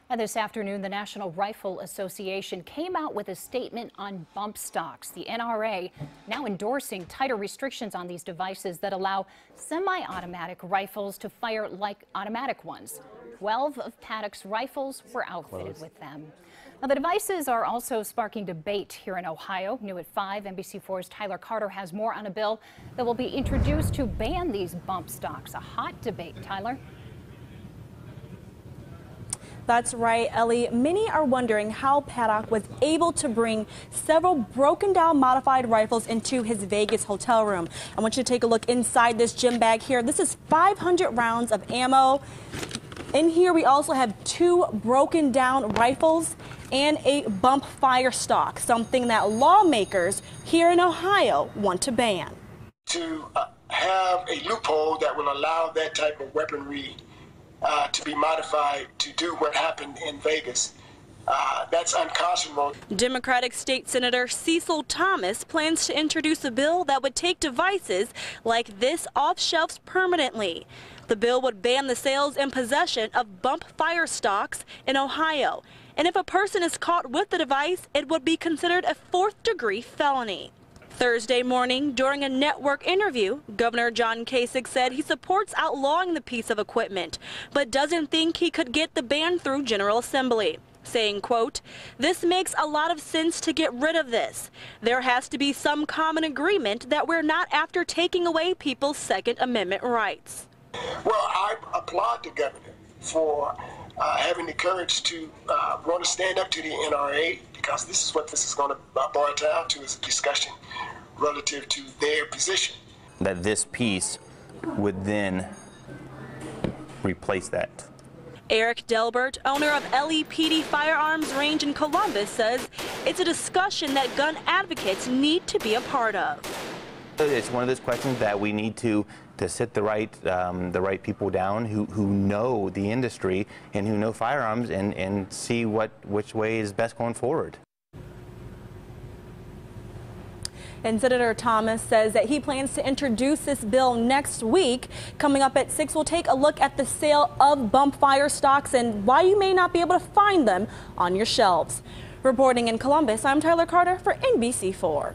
And this afternoon, the National Rifle Association came out with a statement on bump stocks. The NRA now endorsing tighter restrictions on these devices that allow semi-automatic rifles to fire like automatic ones. 12 of Paddock's rifles were outfitted with them. Now, the devices are also sparking debate here in Ohio. New at 5, NBC4's Tyler Carter has more on a bill that will be introduced to ban these bump stocks. A hot debate, Tyler. That's right, Ellie. Many are wondering how Paddock was able to bring several broken down modified rifles into his Vegas hotel room. I want you to take a look inside this gym bag here. This is 500 rounds of ammo. In here, we also have 2 broken down rifles and a bump fire stock, something that lawmakers here in Ohio want to ban. To have a loophole that will allow that type of weaponry to be modified to do what happened in Vegas. That's unconscionable. Democratic State Senator Cecil Thomas plans to introduce a bill that would take devices like this off shelves permanently. The bill would ban the sales and possession of bump fire stocks in Ohio. And if a person is caught with the device, it would be considered a 4th-degree felony. Thursday morning, during a network interview, Governor John Kasich said he supports outlawing the piece of equipment, but doesn't think he could get the ban through General Assembly, saying, quote, "This makes a lot of sense to get rid of this. There has to be some common agreement that we're not after taking away people's Second Amendment rights." Well, I applaud the governor for having the courage to want to stand up to the NRA, because this is what this is going to boil down to, is a discussion relative to their position. That this piece would then replace that. Eric Delbert, owner of LEPD Firearms Range in Columbus, says it's a discussion that gun advocates need to be a part of. It's one of those questions that we need to sit the right people down who know the industry and who know firearms and see which way is best going forward. And Senator Thomas says that he plans to introduce this bill next week. Coming up at 6, we'll take a look at the sale of bump fire stocks and why you may not be able to find them on your shelves. Reporting in Columbus, I'm Tyler Carter for NBC4.